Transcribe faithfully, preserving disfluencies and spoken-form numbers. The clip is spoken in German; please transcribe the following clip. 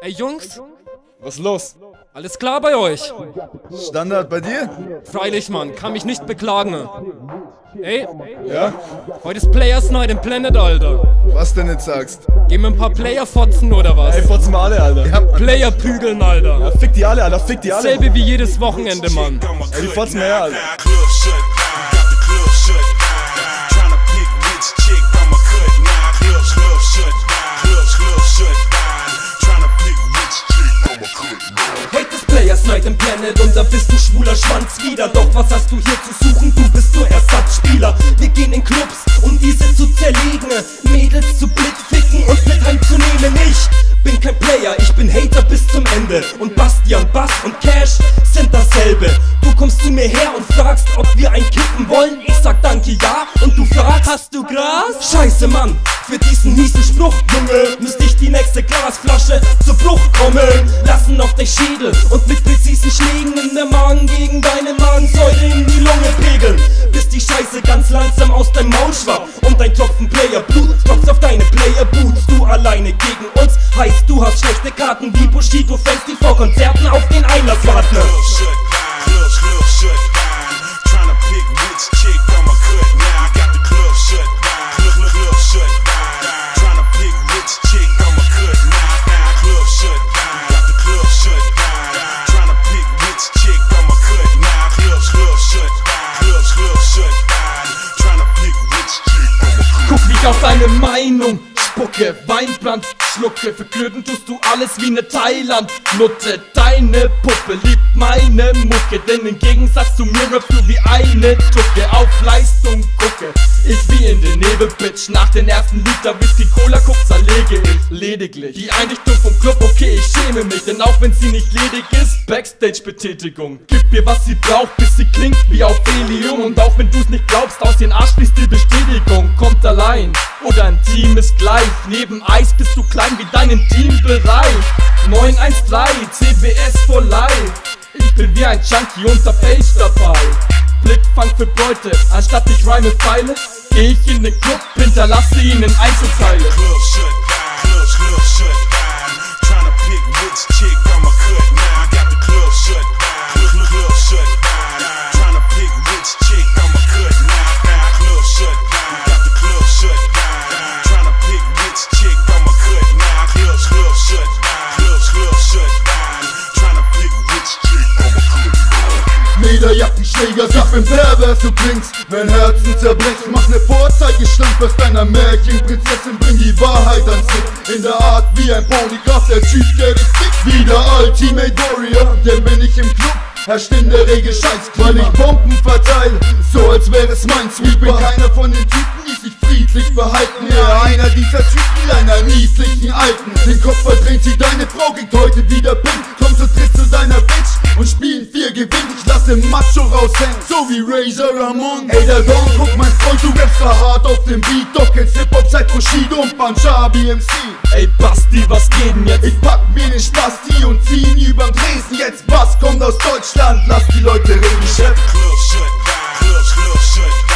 Ey Jungs, was ist los? alles klar bei euch? Standard bei dir? Freilich, Mann, kann mich nicht beklagen. Ey, Ja? heute ist Players Night im Planet, Alter. Was denn jetzt sagst? Gehen wir ein paar Player fotzen oder was? Ey, fotzen wir alle, Alter. Ja, Mann. Player prügeln, Alter. Ja, fick die alle, Alter, fick die alle. Selbe wie jedes Wochenende, Mann. Ey, die fotzen wir her, Alter. Heute ist Players Night im Planet und da bist du schwuler Schwanz wieder. Doch was hast du hier zu suchen? Du bist nur Ersatzspieler. Wir gehen in Clubs, um diese zu zerlegen, Mädels zu blickficken und mit heimzunehmen. Ich bin kein Player, ich bin Hater bis zum Ende. Und Bastian, Bass und Cash sind dasselbe. Du kommst zu mir her und fragst, ob wir ein kippen wollen. Ich sag danke, ja, und du fragst, hast du Gras? Scheiße, Mann, für diesen miesen Spruch, Junge, müsste ich die nächste Glasflasche zu Bruch kommen lassen auf dein Schädel und mit präzisen Schlägen in der Magen gegen deine Magensäure in die Lunge pegeln, bis die Scheiße ganz langsam aus deinem Maul schwappt und dein Tropfen Player-Blut tropft auf deine Player-Boots. Du alleine gegen uns, heißt du hast schlechte Karten wie Bushido-Fans, die vor Konzerten auf den Einlass warten. Guck nicht auf deine Meinung, spucke, Weinbrand, schlucke, verklöten tust du alles wie ne Thailand Nutte, deine Puppe liebt meine Mucke, denn im Gegensatz zu mir rappst du wie eine Tucke, auf Leistung gucke, ich wie in den Nebel, Bitch, nach den ersten Liter Whisky, Cola, Coke zerlege ich lediglich die Einrichtung vom Club, okay, ich schäme mich, denn auch wenn sie nicht ledig ist, Backstage-Betätigung, gib ihr was sie braucht, bis sie klingt wie auf Helium, und auch wenn du's nicht glaubst, aus den Arsch fließt die Bestätigung, kommt allein, oder ein Team ist gleich, neben Eis bist du klein wie dein Intimbereich, neun eins drei, C B S for life, ich bin wie ein Junkie unter Page dabei, Blickfang für Beute, anstatt ich rhyme feile, geh ich in den Club, hinterlasse ihn in Einzelteile. Lederjackenschläger, ich bin pervers, du klingst, wenn Herzen zerbrechen. Mach ne Vorzeigeschlank, was deiner Märchenprinzessin, bring die Wahrheit ans Licht. In der Art wie ein Polygraph, der Typ, der dich fickt. Wie der Ultimate Warrior, denn bin ich im Club, herrscht in der Regel Scheiß, weil ich Bomben verteile, so als wäre es mein Sweeper. Ich bin keiner von den Typen, die sich friedlich verhalten, eher einer dieser Typen, einer niedlichen Alten. Den Kopf verdreht sie, deine Frau kriegt heute wieder Pink. Komm zu dritt zu deiner Bitch und spielen vier gewinnt. Ich lass den Macho raushängen, so wie Razor Ramon. Ey, der Don, guck mein Freund, du rappst hart auf dem Beat, doch kennst Hip-Hop seit Bushido und Punjabi M C. Ey Basti, was geht denn jetzt? Ich pack mir den Spasti und zieh ihn überm Dresden. Jetzt Bass kommt aus Deutschland, lass die Leute reden, Chef.